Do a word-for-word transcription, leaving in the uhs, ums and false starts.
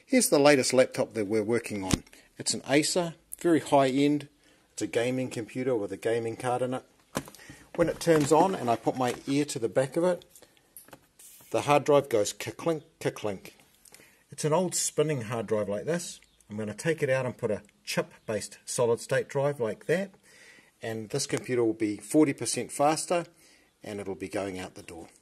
Here's the latest laptop that we're working on. It's an Acer, very high end. It's a gaming computer with a gaming card in it. When it turns on and I put my ear to the back of it, the hard drive goes ka-clink, ka-clink. It's an old spinning hard drive like this. I'm going to take it out and put a chip-based solid-state drive like that, and this computer will be forty percent faster and it'll be going out the door.